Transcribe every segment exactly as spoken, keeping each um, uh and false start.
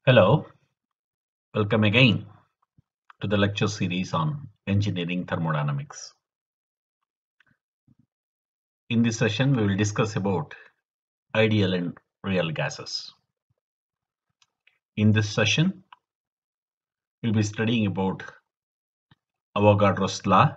Hello, welcome again to the lecture series on engineering thermodynamics. In this session, we will discuss about ideal and real gases. In this session, we'll be studying about Avogadro's law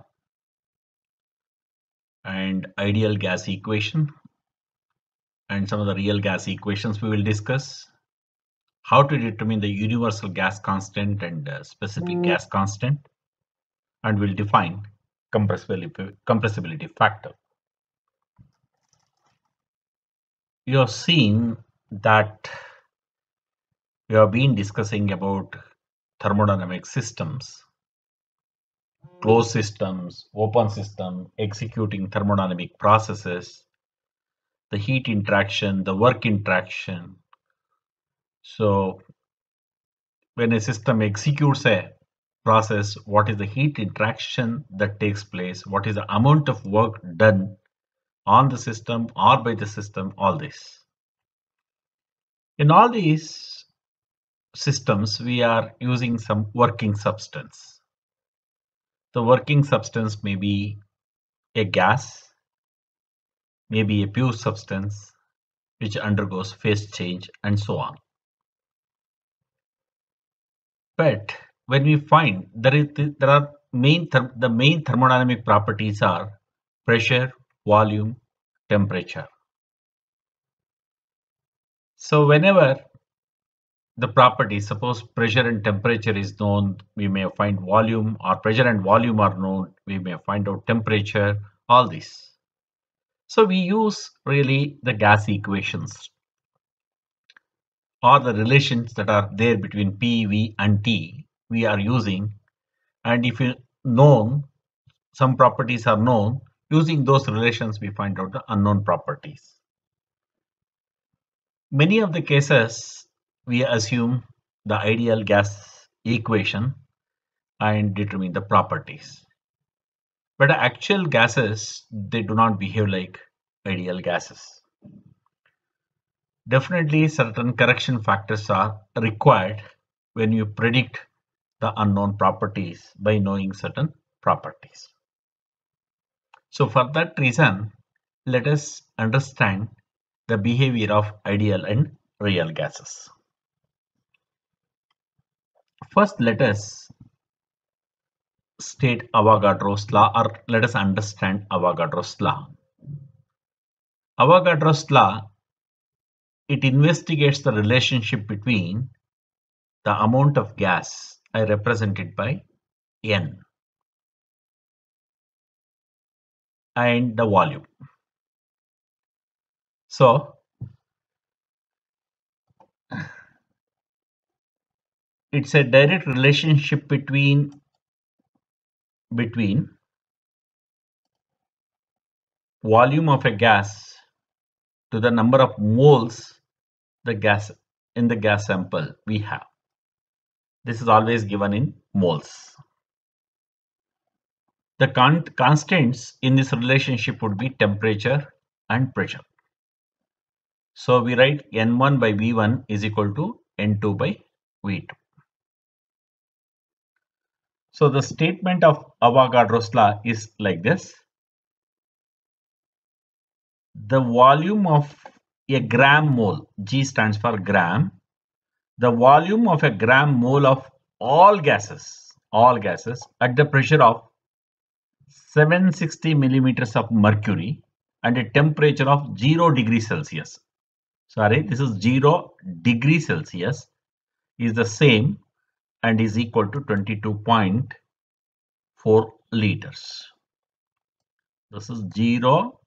and ideal gas equation and some of the real gas equations we will discuss. How to determine the universal gas constant and uh, specific mm. gas constant, and we'll define compressibility, compressibility factor. You have seen that we have been discussing about thermodynamic systems, closed systems, open system, executing thermodynamic processes, the heat interaction, the work interaction. So when a system executes a process, what is the heat interaction that takes place? What is the amount of work done on the system or by the system? All this. In all these systems, we are using some working substance. The working substance may be a gas, may be a pure substance which undergoes phase change and so on. But when we find there is there are main the main thermodynamic properties are pressure, volume, temperature. So whenever the properties, suppose pressure and temperature is known, we may find volume, or pressure and volume are known, we may find out temperature, all this. So we use really the gas equations or the relations that are there between P, V and T we are using, and if you known, some properties are known, using those relations we find out the unknown properties. Many of the cases we assume the ideal gas equation and determine the properties. But actual gases, they do not behave like ideal gases. Definitely certain correction factors are required when you predict the unknown properties by knowing certain properties. So for that reason, let us understand the behavior of ideal and real gases. First, let us state Avogadro's law, or let us understand Avogadro's law. Avogadro's law, it investigates the relationship between the amount of gas, I represent it by N, and the volume. So it's a direct relationship between between volume of a gas to the number of moles the gas in the gas sample we have. This is always given in moles. The con constants in this relationship would be temperature and pressure. So we write N one by V one is equal to N two by V two. So the statement of Avogadro's law is like this. The volume of a gram mole, G stands for gram, the volume of a gram mole of all gases, all gases at the pressure of seven hundred sixty millimeters of mercury and a temperature of zero degrees Celsius. Sorry, this is zero degrees Celsius is the same and is equal to twenty-two point four liters. This is zero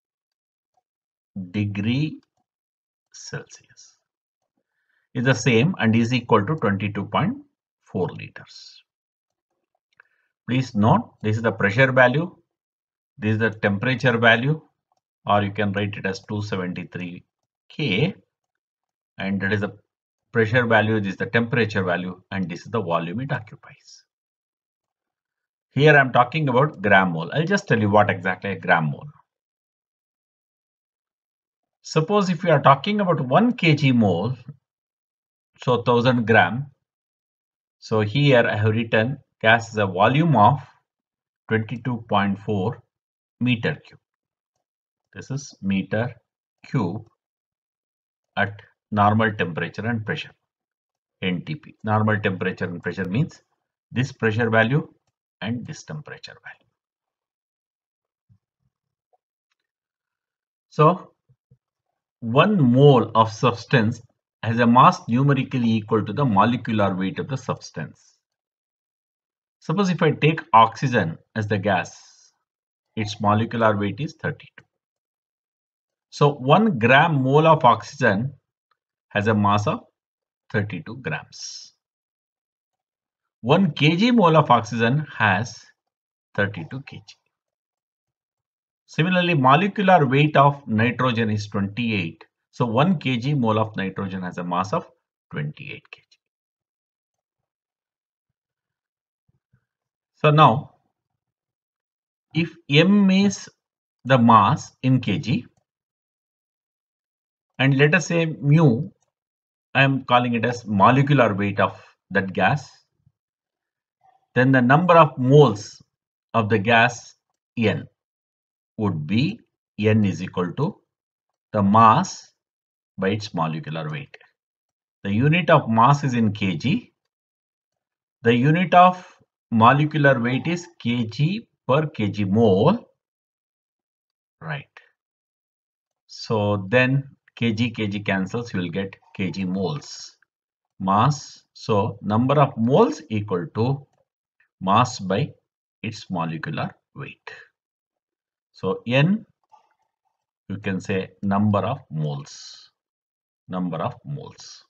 degree Celsius is the same and is equal to twenty-two point four liters. Please note, this is the pressure value, this is the temperature value, or you can write it as two hundred seventy-three K, and that is the pressure value, this is the temperature value, and this is the volume it occupies. Here I am talking about gram mole. I'll just tell you what exactly a gram mole. Suppose if we are talking about one kg mole, So one thousand gram. So here I have written gas is a volume of twenty-two point four meter cube. This is meter cube at normal temperature and pressure, N T P. Normal temperature and pressure means this pressure value and this temperature value. So one mole of substance has a mass numerically equal to the molecular weight of the substance. Suppose if I take oxygen as the gas, its molecular weight is thirty-two. So one gram mole of oxygen has a mass of thirty-two grams. one kg mole of oxygen has thirty-two kilograms. Similarly, molecular weight of nitrogen is twenty-eight. So one kg mole of nitrogen has a mass of twenty-eight kilograms. So now, if m is the mass in kg, and let us say mu, I am calling it as molecular weight of that gas, then the number of moles of the gas N would be N is equal to the mass by its molecular weight. The unit of mass is in kg. The unit of molecular weight is kg per kg mole. Right. So then kg kg cancels, you will get kg moles. Mass. So number of moles equal to mass by its molecular weight. So N, you can say number of moles. Number of moles.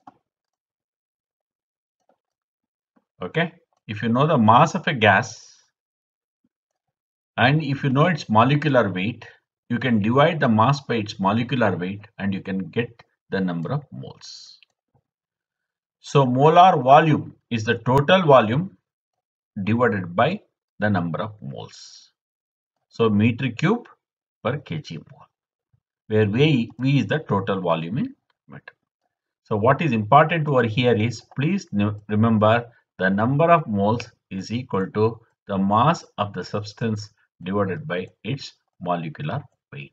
Okay. If you know the mass of a gas and if you know its molecular weight, you can divide the mass by its molecular weight and you can get the number of moles. So molar volume is the total volume divided by the number of moles. So meter cube per kg mole, where V, V is the total volume in meter. So what is important over here is, please remember the number of moles is equal to the mass of the substance divided by its molecular weight.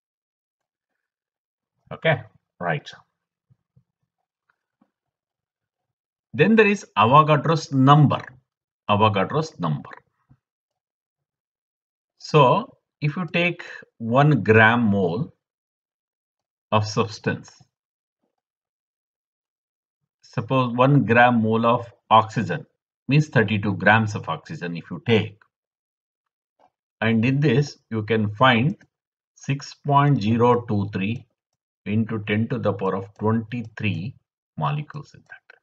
Okay, right. Then there is Avogadro's number. Avogadro's number. So if you take one gram mole of substance, suppose one gram mole of oxygen means thirty-two grams of oxygen if you take, and in this you can find six point zero two three into ten to the power of twenty-three molecules in that.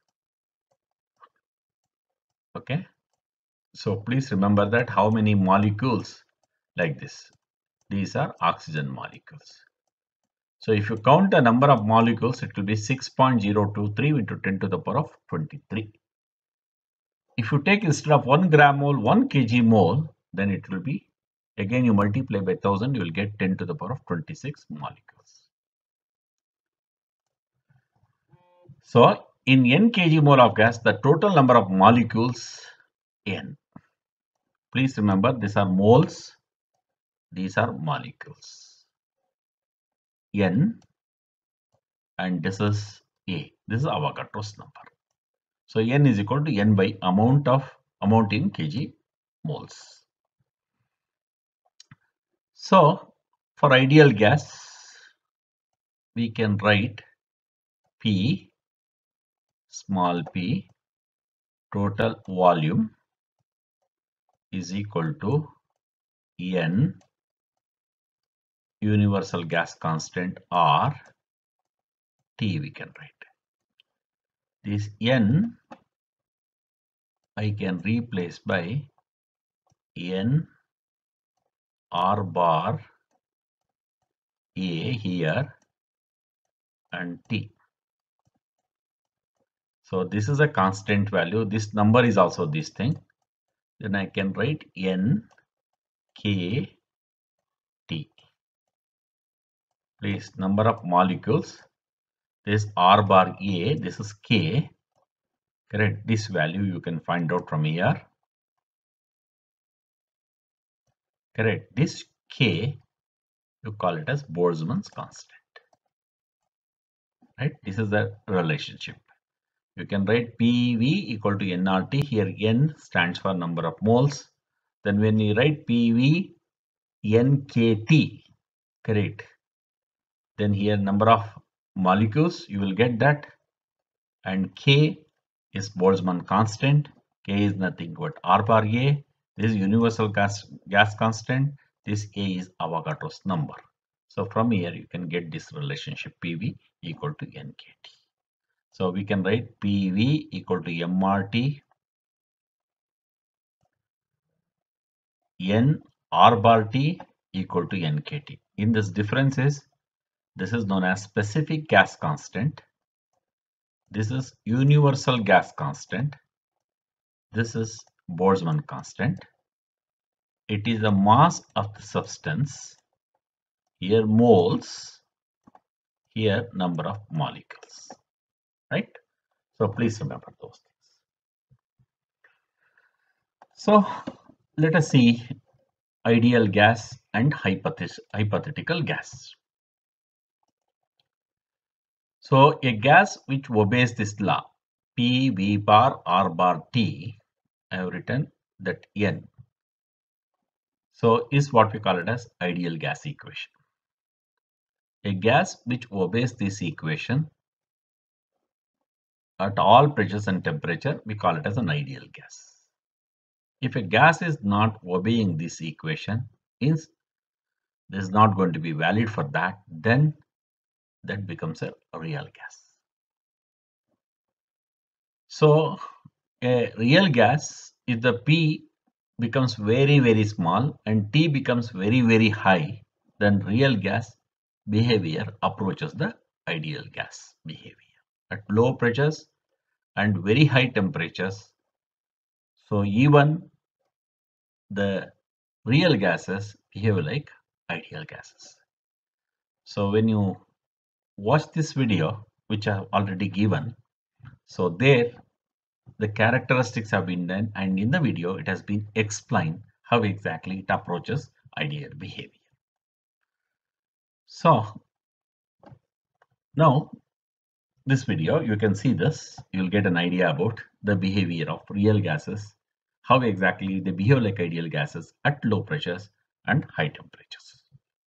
Okay, so please remember that how many molecules like this, these are oxygen molecules. So if you count the number of molecules, it will be six point zero two three into ten to the power of twenty-three. If you take instead of one gram mole, one kg mole, then it will be, again you multiply by one thousand, you will get ten to the power of twenty-six molecules. So in n kg mole of gas, the total number of molecules N. Please remember, these are moles, these are molecules. N, and this is A. This is Avogadro's number. So N is equal to N by amount of amount in kg moles. So for ideal gas, we can write P, small p, total volume is equal to N, universal gas constant, R, T we can write. This N I can replace by N R bar A here and T. So this is a constant value. This number is also this thing. Then I can write N K T. Please, number of molecules. This is R bar A, this is K. Correct. This value you can find out from here. Correct. This K, you call it as Boltzmann's constant. Right. This is the relationship. You can write P V equal to N R T. Here N stands for number of moles. Then when you write P V N K T, correct. Then here number of molecules, you will get that. And K is Boltzmann constant. K is nothing but R bar A. This is universal gas, gas constant. This A is Avogadro's number. So from here you can get this relationship P V equal to N K T. So we can write P V equal to M R T N R bar T equal to N K T. In this differences, this is known as specific gas constant. This is universal gas constant. This is Boltzmann constant. It is the mass of the substance. Here moles. Here number of molecules. Right? So please remember those things. So let us see ideal gas and hypothetical gas. So a gas which obeys this law, P V bar R bar T, I have written that N. So is what we call it as ideal gas equation. A gas which obeys this equation at all pressures and temperature, we call it as an ideal gas. If a gas is not obeying this equation, means this is not going to be valid for that, then that becomes a real gas. So a real gas, if the P becomes very very small and T becomes very very high, then real gas behavior approaches the ideal gas behavior at low pressures and very high temperatures. So even the real gases behave like ideal gases. So when you watch this video, which I have already given, so there the characteristics have been done, and in the video it has been explained how exactly it approaches ideal behavior. So now this video, you can see this, you'll get an idea about the behavior of real gases, how exactly they behave like ideal gases at low pressures and high temperatures.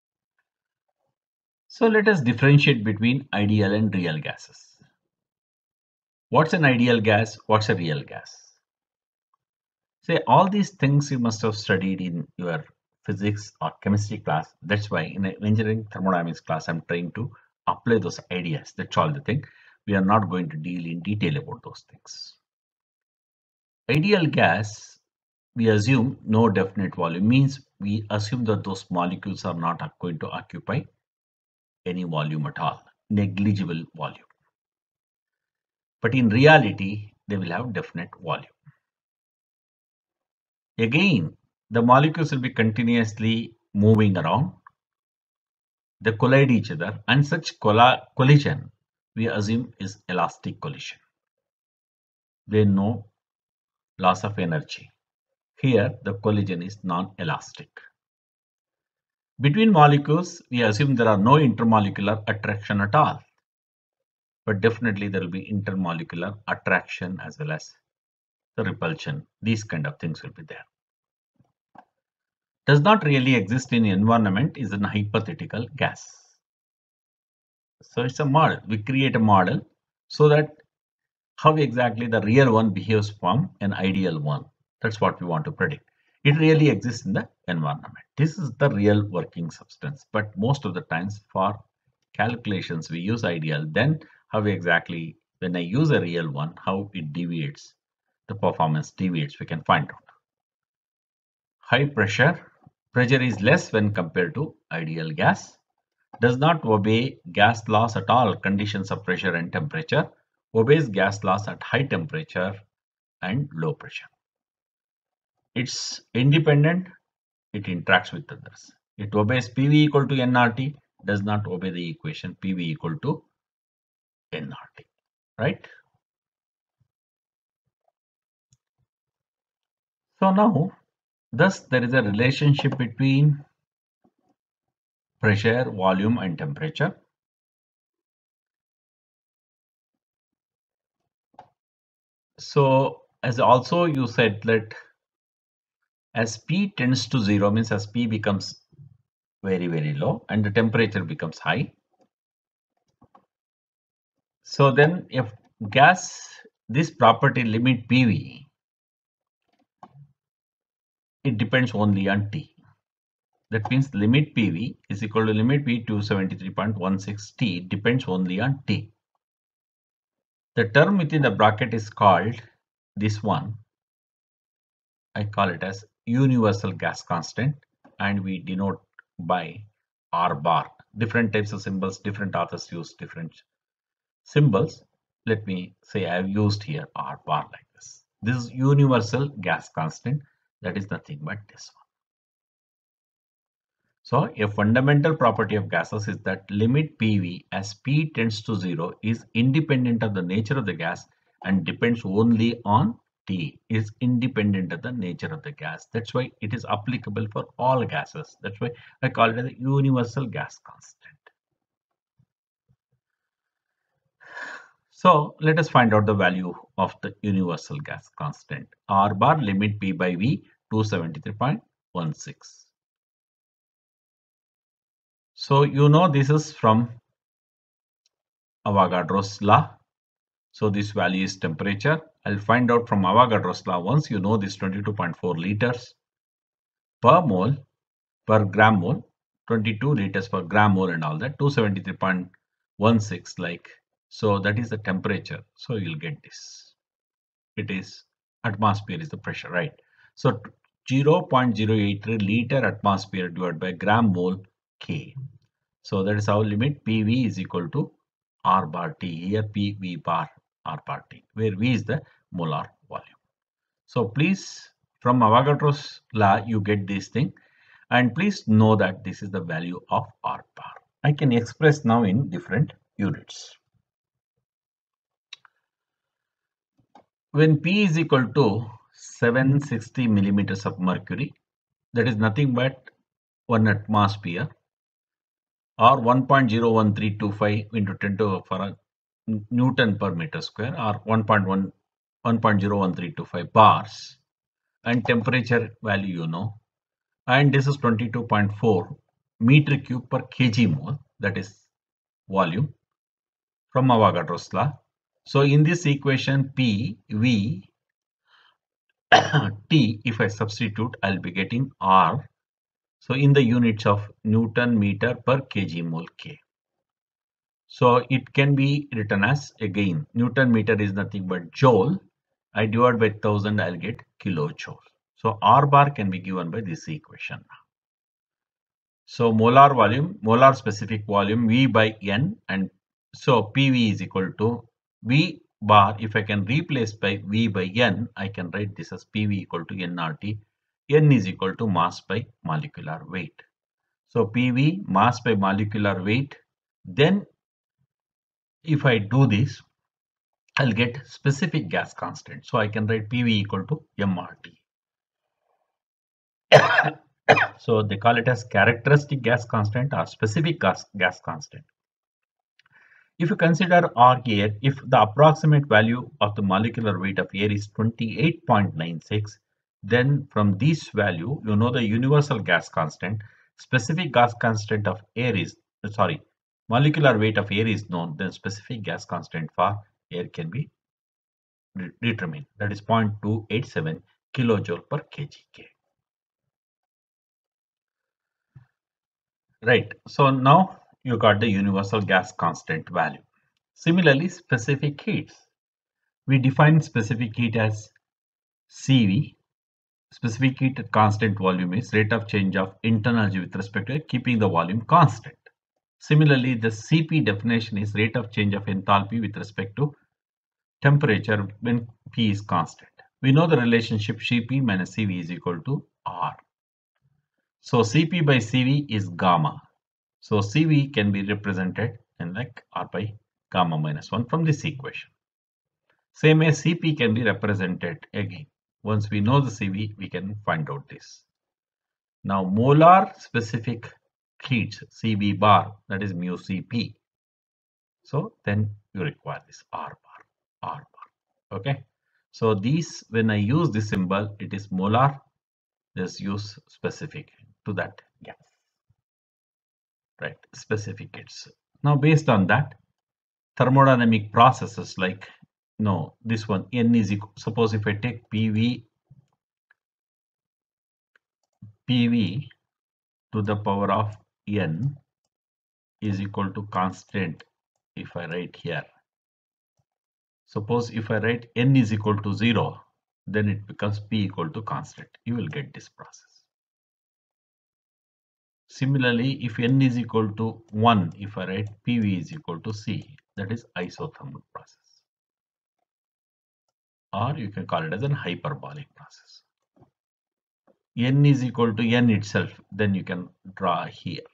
So let us differentiate between ideal and real gases. What's an ideal gas? What's a real gas? Say all these things you must have studied in your physics or chemistry class. That's why in an engineering thermodynamics class, I'm trying to apply those ideas. That's all the thing. We are not going to deal in detail about those things. Ideal gas, we assume no definite volume, means we assume that those molecules are not going to occupy any volume at all, negligible volume. But in reality, they will have definite volume. Again, the molecules will be continuously moving around. They collide each other, and such collision we assume is elastic collision. There is no loss of energy. Here the collision is non-elastic. Between molecules, we assume there are no intermolecular attraction at all. But definitely there will be intermolecular attraction as well as the repulsion. These kind of things will be there. Does not really exist in environment is an hypothetical gas. So it's a model. We create a model so that how exactly the real one behaves from an ideal one. That's what we want to predict. It really exists in the environment. This is the real working substance. But most of the times for calculations we use ideal. Then how exactly when I use a real one, how it deviates, the performance deviates, we can find out. High pressure. Pressure is less when compared to ideal gas. Does not obey gas laws at all conditions of pressure and temperature. Obeys gas laws at high temperature and low pressure. It's independent. It interacts with others. It obeys P V equal to N R T. Does not obey the equation P V equal to N R T, right? So now, thus there is a relationship between pressure, volume and temperature. So as also you said that as P tends to zero, means as P becomes very, very low and the temperature becomes high. So then if gas, this property limit P V, it depends only on T. That means limit P V is equal to limit P two seventy-three point one six T depends only on T. The term within the bracket is called this one. I call it as universal gas constant and we denote by R bar. Different types of symbols, different authors use different symbols. Let me say I have used here R bar like this. This is universal gas constant, that is nothing but this one. So a fundamental property of gases is that limit P V as P tends to zero is independent of the nature of the gas and depends only on T, is independent of the nature of the gas. That's why it is applicable for all gases. That's why I call it a universal gas constant. So let us find out the value of the universal gas constant. R bar limit P by V two seventy-three point one six. So you know this is from Avogadro's law. So this value is temperature. I'll find out from Avogadro's law once you know this twenty-two point four liters per mole per gram mole, twenty-two liters per gram mole and all that, two seventy-three point one six like. So that is the temperature. So you'll get this. It is atmosphere is the pressure, right? So zero point zero eight three liter atmosphere divided by gram mole K. So that is our limit P V is equal to R bar T. Here P V bar R bar T, where V is the molar volume. So please, from Avogadro's law, you get this thing. And please know that this is the value of R bar. I can express now in different units. When P is equal to seven hundred sixty millimeters of mercury, that is nothing but one atmosphere, or one point zero one three two five into ten to the power Newton per meter square, or one point one one point zero one three two five bars, and temperature value you know, and this is twenty-two point four meter cube per kg mole, that is volume from Avogadro's law. So in this equation P V T, if I substitute, I'll be getting R. So in the units of Newton meter per kg mole K. So it can be written as, again, Newton meter is nothing but joule. I divide by one thousand, I'll get kilojoule. So R bar can be given by this equation. So molar volume, molar specific volume V by N, and so P V is equal to V bar. If I can replace by V by N, I can write this as P V equal to N R T. N is equal to mass by molecular weight. So P V, mass by molecular weight. Then if I do this, I'll get specific gas constant. So I can write P V equal to M R T. So they call it as characteristic gas constant or specific gas, gas constant. If you consider R air, if the approximate value of the molecular weight of air is twenty-eight point nine six, then from this value, you know the universal gas constant, specific gas constant of air is, sorry, molecular weight of air is known, then specific gas constant for air can be determined. That is zero point two eight seven kilojoule per kg K. Right. So now you got the universal gas constant value. Similarly, specific heats. We define specific heat as C V. Specific heat at constant volume is rate of change of internal energy with respect to keeping the volume constant. Similarly, the C P definition is rate of change of enthalpy with respect to temperature when P is constant. We know the relationship C P minus C V is equal to R. So C P by C V is gamma. So C V can be represented in like R by gamma minus one from this equation. Same as C P can be represented again. Once we know the C V, we can find out this. Now molar specific heat C V bar, that is mu C P. So then you require this R bar, R bar. Okay. So these, when I use this symbol, it is molar. Just use specific to that gas. Right, specificates. Now based on that, thermodynamic processes like, no, this one N is equal, suppose if I take P V, P V to the power of N is equal to constant. If I write here, suppose if I write N is equal to zero, then it becomes P equal to constant. You will get this process. Similarly, if N is equal to one, if I write P V is equal to C, that is isothermal process. Or you can call it as an hyperbolic process. N is equal to N itself, then you can draw here.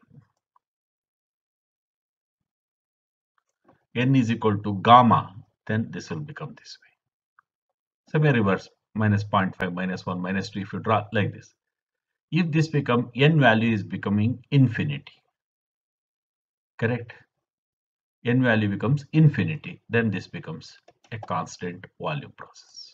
N is equal to gamma, then this will become this way. Semi-reverse, minus zero point five, minus one, minus two, if you draw like this. If this become, N value is becoming infinity, correct? N value becomes infinity, then this becomes a constant volume process.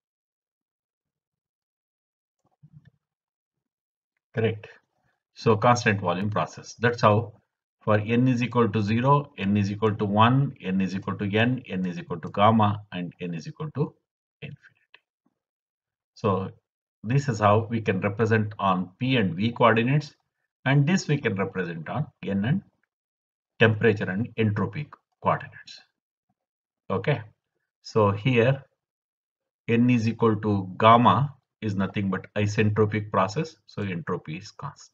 Correct. So constant volume process. That's how for N is equal to zero, N is equal to one, N is equal to N, N is equal to gamma, and N is equal to infinity. So this is how we can represent on P and V coordinates, and this we can represent on N and temperature and entropy coordinates. Okay. So here N is equal to gamma is nothing but isentropic process. So entropy is constant.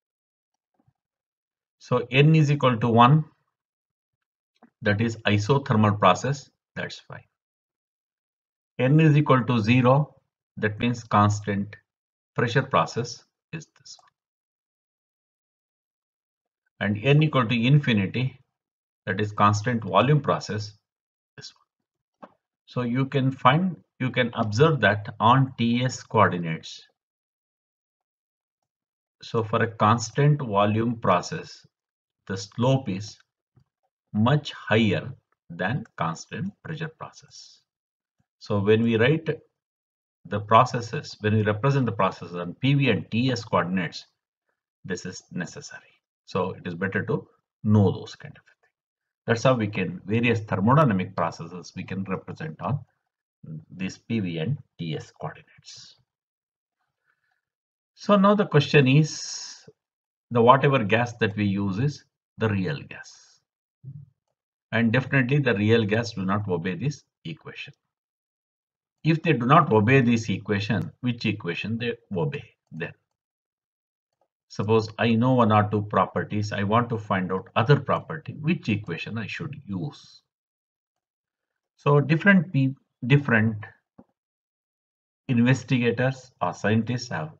So N is equal to one, that is isothermal process, that's fine. N is equal to zero, that means constant pressure process is this one. And N equal to infinity, that is constant volume process, this one. So you can find, you can observe that on T S coordinates. So for a constant volume process, the slope is much higher than constant pressure process. So when we write the processes, when we represent the processes on P V and T S coordinates, this is necessary. So it is better to know those kind of things. That's how we can, various thermodynamic processes we can represent on these P V and T S coordinates. So now the question is, the whatever gas that we use is the real gas. And definitely the real gas do not obey this equation. If they do not obey this equation, which equation they obey then? Suppose I know one or two properties, I want to find out other property, which equation I should use. So different people, different investigators or scientists have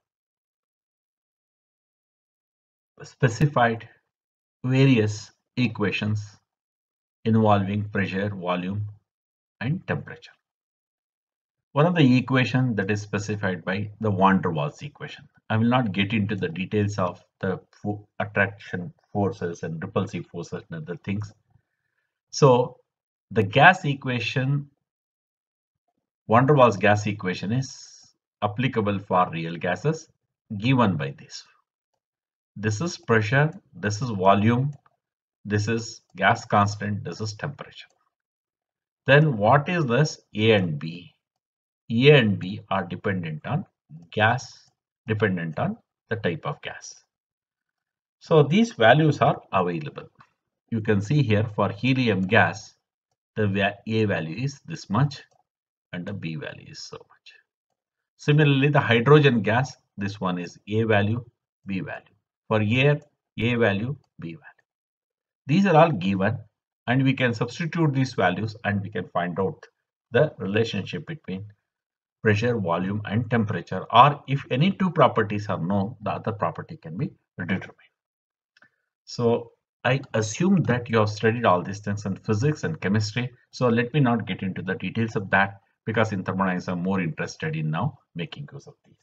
specified various equations involving pressure, volume, and temperature. One of the equation that is specified by the van der Waals equation. I will not get into the details of the attraction forces and repulsive forces and other things. So the gas equation, van der Waals gas equation, is applicable for real gases given by this. This is pressure, this is volume, this is gas constant, this is temperature. Then what is this A and B? A and B are dependent on gas, dependent on the type of gas. So these values are available. You can see here for helium gas, the A value is this much and the B value is so much. Similarly, the hydrogen gas, this one is A value, B value. For air, A value, B value. These are all given, and we can substitute these values and we can find out the relationship between pressure, volume, and temperature, or if any two properties are known, the other property can be determined. So I assume that you have studied all these things in physics and chemistry. So let me not get into the details of that, because in thermodynamics I'm more interested in now making use of these.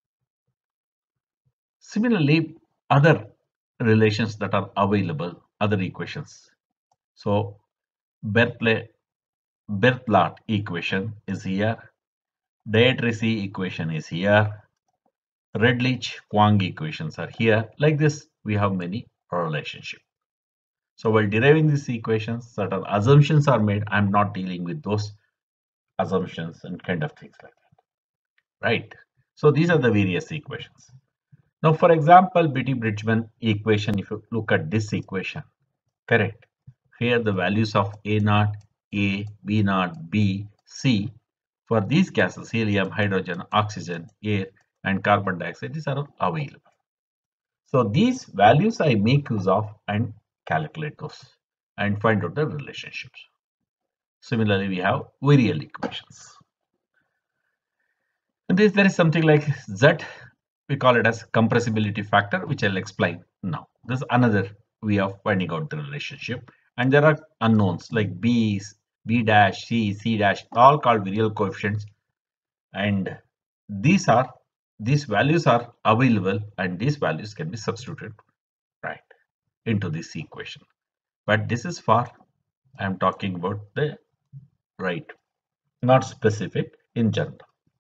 Similarly, other relations that are available, other equations. So Bertle, Berthelot equation is here. Dietrich equation is here. Redlich-Kwong equations are here. Like this, we have many relationships. So while deriving these equations, certain assumptions are made. I'm not dealing with those assumptions and kind of things like that, right? So these are the various equations. Now, for example, Beatty-Bridgman equation, if you look at this equation, correct? Here the values of A naught, A, B naught, B, C, for these gases, helium, hydrogen, oxygen, air, and carbon dioxide, these are available. So these values I make use of and calculate those and find out the relationships. Similarly, we have virial equations. And this, there is something like Z, we call it as compressibility factor, which I'll explain now. This is another way of finding out the relationship. And there are unknowns like B, B dash, C, C dash, all called virial coefficients. And these are, these values are available, and these values can be substituted, right, into this equation. But this is for, I'm talking about the right, not specific, in general.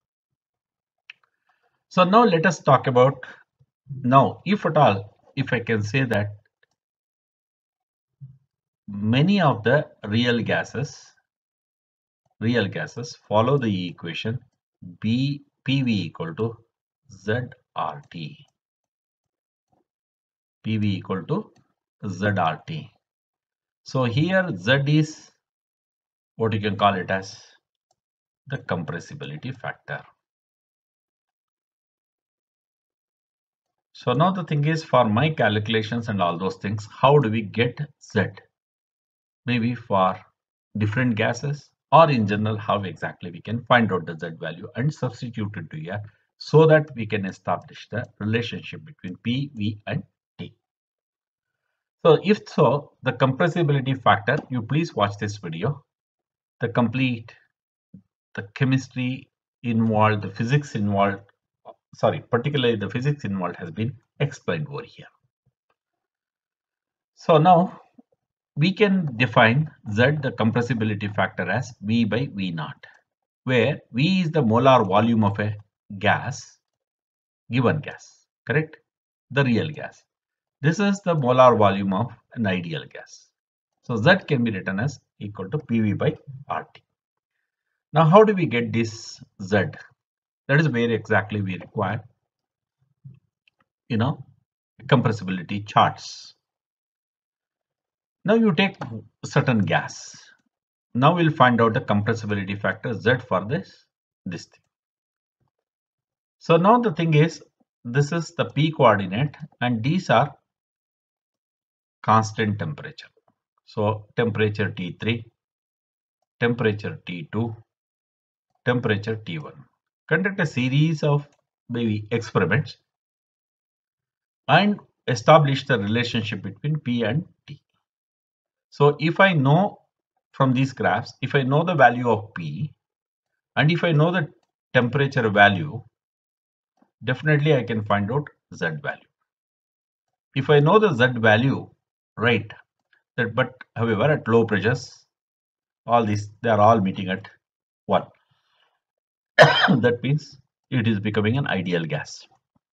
So now let us talk about, now if at all, if I can say that many of the real gases, real gases follow the equation B P V equal to Z R T. P V equal to Z R T. So here Z is what you can call it as the compressibility factor. So now the thing is, for my calculations and all those things, how do we get Z? Maybe for different gases, or in general, how exactly we can find out the Z value and substitute it here, so that we can establish the relationship between P, V and T. So if so, the compressibility factor, you please watch this video. The complete, the chemistry involved, the physics involved, sorry, particularly the physics involved has been explained over here. So now we can define Z, the compressibility factor, as V by V naught, where V is the molar volume of a gas, given gas, correct? The real gas. This is the molar volume of an ideal gas. So Z can be written as equal to P V by R T. Now how do we get this Z? That is where exactly we require, you know, compressibility charts. Now you take certain gas. Now we'll find out the compressibility factor Z for this, this thing. So now the thing is, this is the P coordinate, and these are constant temperature. So temperature T three, temperature T two, temperature T one. Conduct a series of maybe experiments and establish the relationship between P and T. So if I know from these graphs, if I know the value of P and if I know the temperature value, definitely I can find out Z value. If I know the Z value, right, that, but however at low pressures, all these, they are all meeting at one. That means it is becoming an ideal gas.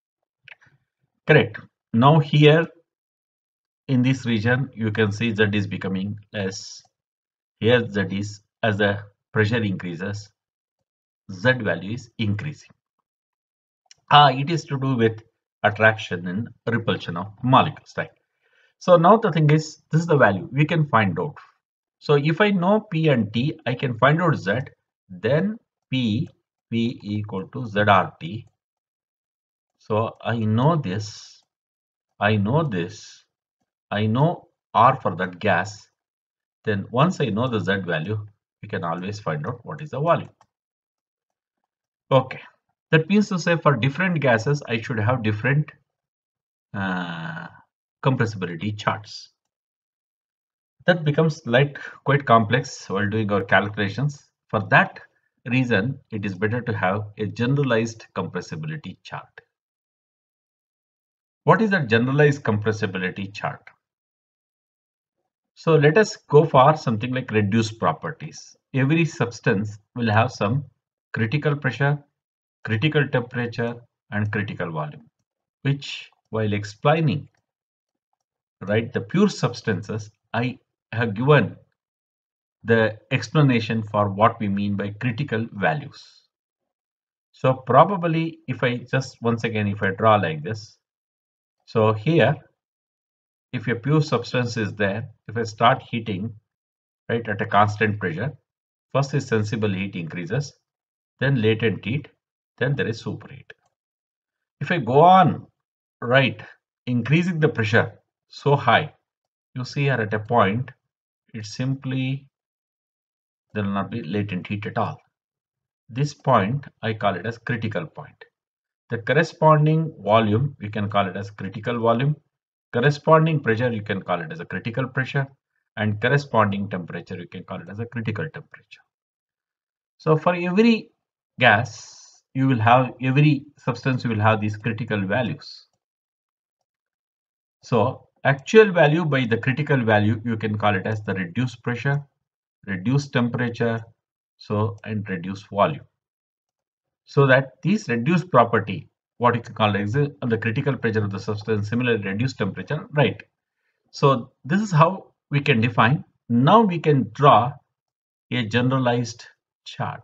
Correct. Now here in this region, you can see Z is becoming less. Here Z is, as the pressure increases, Z value is increasing. Ah, it is to do with attraction and repulsion of molecules, right? So now the thing is, this is the value we can find out. So if I know P and T, I can find out Z, then P, P equal to Z R T. So I know this, I know this, I know R for that gas. Then once I know the Z value, we can always find out what is the volume. Okay, that means to say for different gases, I should have different uh, compressibility charts. that becomes like quite complex while doing our calculations. For that reason, it is better to have a generalized compressibility chart. What is that generalized compressibility chart? So let us go for something like reduced properties. Every substance will have some critical pressure, critical temperature, and critical volume, which while explaining, right, the pure substances, I have given the explanation for what we mean by critical values. So probably if I just once again, if I draw like this, so here, if a pure substance is there, if I start heating, right, at a constant pressure, first is sensible heat increases, then latent heat, then there is superheat. If I go on, right, increasing the pressure so high, you see here at a point, it simply, there will not be latent heat at all. This point, I call it as critical point. The corresponding volume, we can call it as critical volume. Corresponding pressure, you can call it as a critical pressure. And corresponding temperature, you can call it as a critical temperature. So for every gas, you will have, every substance, you will have these critical values. So actual value by the critical value, you can call it as the reduced pressure, reduced temperature, so and reduced volume. So that these reduced property, what you can call it is the critical pressure of the substance, similarly reduced temperature, right? So this is how we can define. Now we can draw a generalized chart,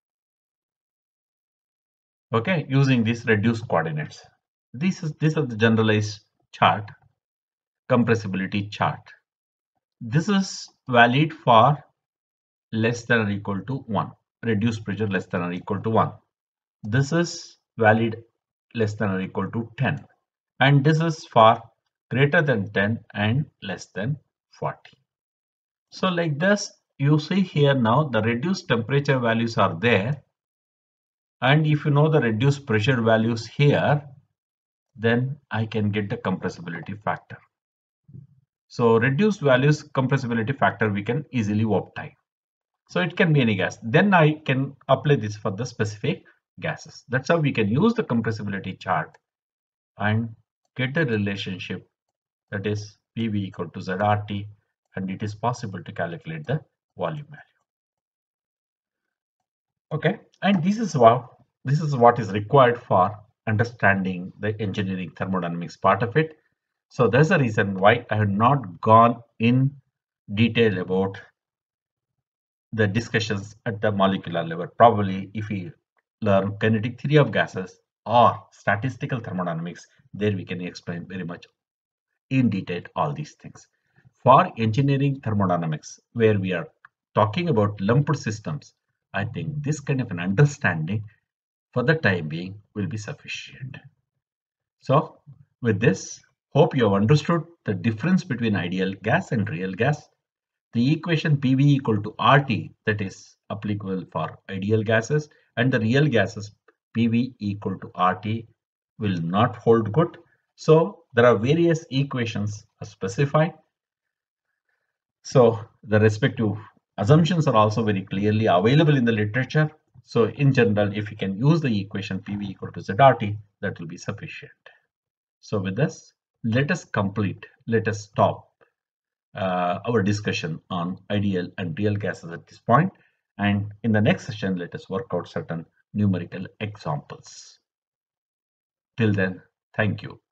okay, using these reduced coordinates. This is this is the generalized chart, compressibility chart. This is valid for less than or equal to one, reduced pressure less than or equal to one. This is valid less than or equal to ten, and this is for greater than ten and less than forty. So like this, you see here now the reduced temperature values are there, and if you know the reduced pressure values here, then I can get the compressibility factor. So reduced values compressibility factor we can easily obtain. So it can be any gas. Then I can apply this for the specific gases. That's how we can use the compressibility chart and get the relationship, that is P V equal to Z R T, and it is possible to calculate the volume value. Okay, and this is what this is what is required for understanding the engineering thermodynamics part of it. So there's a reason why I have not gone in detail about the discussions at the molecular level. Probably if we learn kinetic theory of gases or statistical thermodynamics, there we can explain very much in detail all these things. For engineering thermodynamics, where we are talking about lumped systems, I think this kind of an understanding for the time being will be sufficient. So with this, hope you have understood the difference between ideal gas and real gas. The equation P V equal to R T, that is applicable for ideal gases, and the real gases P V equal to R T will not hold good. So there are various equations specified. So the respective assumptions are also very clearly available in the literature. So in general, if you can use the equation P V equal to Z R T, that will be sufficient. So with this, let us complete, let us stop Uh, our discussion on ideal and real gases at this point, and in the next session let us work out certain numerical examples. Till then, thank you.